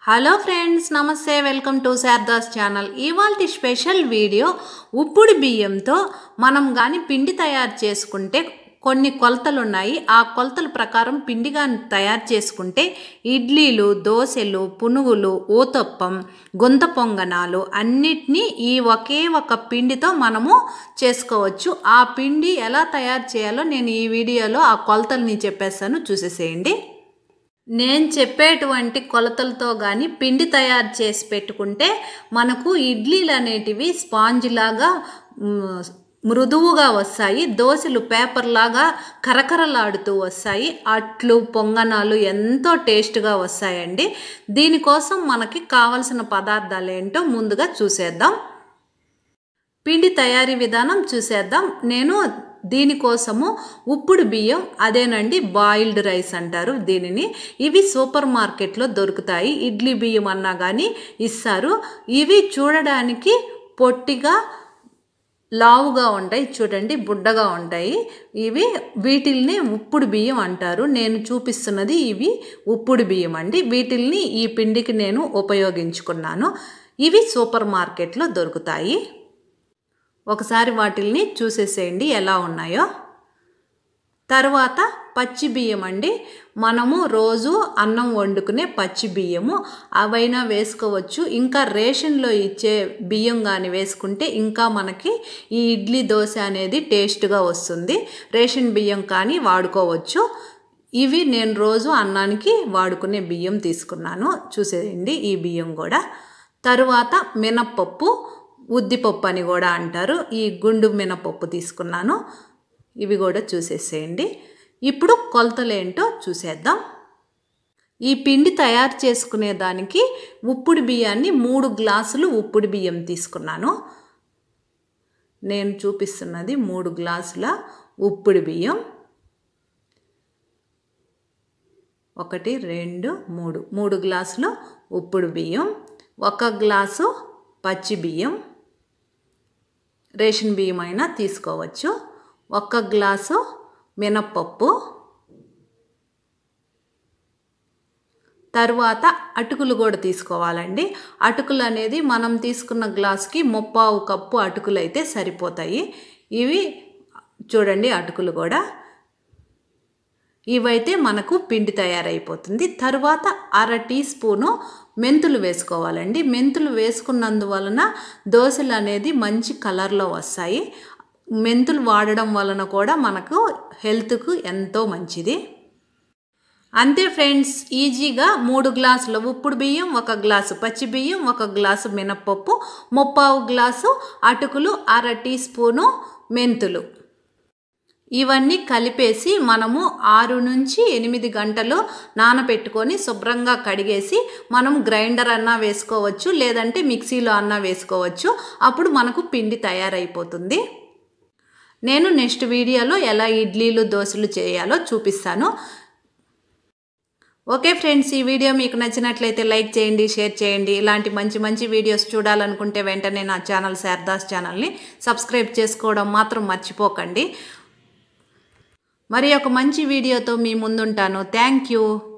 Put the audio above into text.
Hello friends, నమస్తే. Welcome to SARADA'S channel. ఇవాల్టి special video ఉప్పుడు బియ్యంతో మనం గాని పిండి తయారు చేసుకుంటే కొన్ని కొలతలు ఉన్నాయి. ఆ కొలతల ప్రకారం పిండి గాని తయారు చేసుకుంటే ఇడ్లీలు, దోశలు, పునుగులు, ఊతప్పం, గుంత పొంగనాలు అన్నిటినీ ఈ ఒకే ఒక పిండితో మనము చేసుకోవచ్చు. ఆ పిండి ఎలా తయారు చేయాలో నేను ఈ వీడియోలో ఆ కొలతల్ని చెప్పేస్తాను, చూసేసేయండి. నేను చెప్పేటువంటి కొలతలతో కానీ పిండి తయారు చేసి పెట్టుకుంటే మనకు ఇడ్లీలు అనేటివి స్పాంజ్ లాగా మృదువుగా వస్తాయి. దోశలు పేపర్ లాగా కరకరలాడుతూ వస్తాయి. అట్లు, పొంగనాలు ఎంతో టేస్ట్గా వస్తాయండి. దీనికోసం మనకి కావలసిన పదార్థాలు ఏంటో ముందుగా చూసేద్దాం. పిండి తయారీ విధానం చూసేద్దాం. నేను దీనికోసము ఉప్పుడు బియ్యం, అదేనండి బాయిల్డ్ రైస్ అంటారు దీనిని. ఇవి సూపర్ మార్కెట్లో దొరుకుతాయి. ఇడ్లీ బియ్యం అన్నా కానీ ఇస్తారు. ఇవి చూడడానికి పొట్టిగా లావుగా ఉంటాయి, చూడండి బుడ్డగా ఉంటాయి. వీటిల్ని ఉప్పుడు బియ్యం అంటారు. నేను చూపిస్తున్నది ఇవి ఉప్పుడు బియ్యం అండి. వీటిల్ని ఈ పిండికి నేను ఉపయోగించుకున్నాను. ఇవి సూపర్ మార్కెట్లో దొరుకుతాయి. ఒకసారి వాటిల్ని చూసేసేయండి ఎలా ఉన్నాయో. తర్వాత పచ్చి బియ్యం అండి. మనము రోజు అన్నం వండుకునే పచ్చి బియ్యము, అవైనా వేసుకోవచ్చు. ఇంకా రేషన్లో ఇచ్చే బియ్యం కానీ వేసుకుంటే ఇంకా మనకి ఈ ఇడ్లీ, దోశ అనేది టేస్ట్గా వస్తుంది. రేషన్ బియ్యం కానీ వాడుకోవచ్చు. ఇవి నేను రోజు అన్నానికి వాడుకునే బియ్యం తీసుకున్నాను, చూసేయండి ఈ బియ్యం కూడా. తరువాత మినప్పప్పు, ఉద్దిపప్పు అని కూడా అంటారు, ఈ గుండు మినపప్పు తీసుకున్నాను. ఇవి కూడా చూసేసేయండి. ఇప్పుడు కొలతలేంటో చూసేద్దాం. ఈ పిండి తయారు చేసుకునే దానికి ఉప్పుడు బియ్యాన్ని 3 గ్లాసులు ఉప్పుడు బియ్యం తీసుకున్నాను. నేను చూపిస్తున్నది 3 గ్లాసుల ఉప్పుడు బియ్యం. 1, 2, 3 గ్లాసులు ఉప్పుడు బియ్యం. 1 గ్లాసు పచ్చి బియ్యం, రేషన్ బియ్యం అయినా తీసుకోవచ్చు. 1 గ్లాసు మినప్పప్పు. తర్వాత అటుకులు కూడా తీసుకోవాలండి. అటుకులు అనేది మనం తీసుకున్న గ్లాసుకి 3/4 కప్పు అటుకులు అయితే సరిపోతాయి. ఇవి చూడండి అటుకులు కూడా. ఇవైతే మనకు పిండి తయారైపోతుంది. తర్వాత 1/2 టీ స్పూను మెంతులు వేసుకోవాలండి. మెంతులు వేసుకున్నందువలన దోశలు అనేది మంచి కలర్లో వస్తాయి. మెంతులు వాడడం వలన కూడా మనకు హెల్త్కు ఎంతో మంచిది. అంతే ఫ్రెండ్స్, ఈజీగా 3 గ్లాసుల ఉప్పుడు బియ్యం, 1 గ్లాసు పచ్చి బియ్యం, 1 గ్లాసు మినప్పప్పు, 3/4 గ్లాసు అటుకులు, 1/2 టీ స్పూను మెంతులు, ఇవన్నీ కలిపేసి మనము 6 నుంచి 8 గంటలు నానబెట్టుకొని శుభ్రంగా కడిగేసి మనం గ్రైండర్ అన్నా వేసుకోవచ్చు, లేదంటే మిక్సీలో అన్నా వేసుకోవచ్చు. అప్పుడు మనకు పిండి తయారైపోతుంది. నేను నెక్స్ట్ వీడియోలో ఎలా ఇడ్లీలు, దోశలు చేయాలో చూపిస్తాను. ఓకే ఫ్రెండ్స్, ఈ వీడియో మీకు నచ్చినట్లయితే లైక్ చేయండి, షేర్ చేయండి. ఇలాంటి మంచి వీడియోస్ చూడాలనుకుంటే వెంటనే నా ఛానల్ SARADA'S ఛానల్ని సబ్స్క్రైబ్ చేసుకోవడం మాత్రం మర్చిపోకండి. మరి ఒక మంచి వీడియోతో మీ ముందుంటాను. Thank you.